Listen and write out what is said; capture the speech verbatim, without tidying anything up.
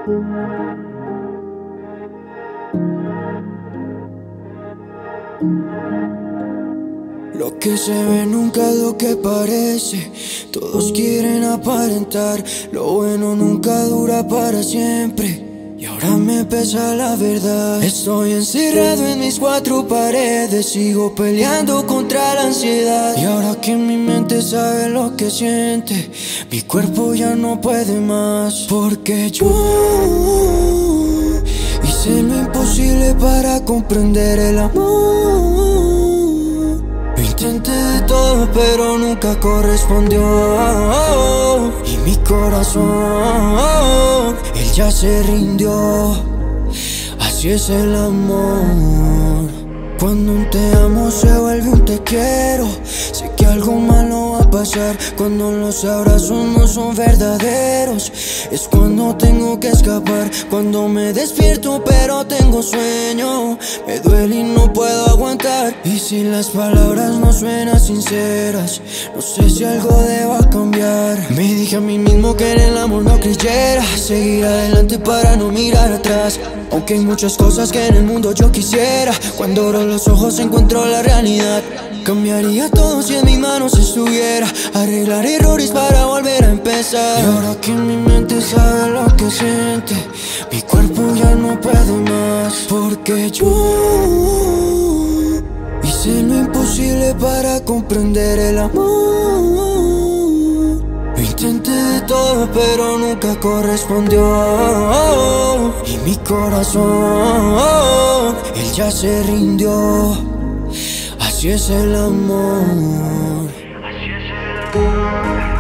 Lo que se ve nunca es lo que parece. Todos quieren aparentar. Lo bueno nunca dura para siempre. Y ahora me pesa la verdad. Estoy encerrado en mis cuatro paredes. Sigo peleando contra la ansiedad. Y ahora que mi mente sabe lo que siente, mi cuerpo ya no puede más. Porque yo hice lo imposible para comprender el amor. Intenté de todo pero nunca correspondió. Y mi corazón, él ya se rindió. Así es el amor. Cuando un te amo se vuelve un te quiero. Sé que algo malo va a pasar cuando los abrazos no son verdaderos. Es cuando tengo que escapar, cuando me despierto pero tengo sueño. Me duele y no puedo aguantar. Y si las palabras no suenan sinceras, no sé si algo deba cambiar. Me dije a mí mismo que en el amor no creyera. Seguir adelante para no mirar atrás. Aunque hay muchas cosas que en el mundo yo quisiera. Cuando abro los ojos encuentro la realidad. Cambiaría todo si en mis manos estuviera. Arreglar errores para volver a empezar. Y ahora que mi mente sabe lo que siente, mi cuerpo ya no puede más. Porque yo hice lo imposible para comprender el amor. Intenté de todo pero nunca correspondió. Y mi corazón, él ya se rindió. Así es el amor. Así es el amor.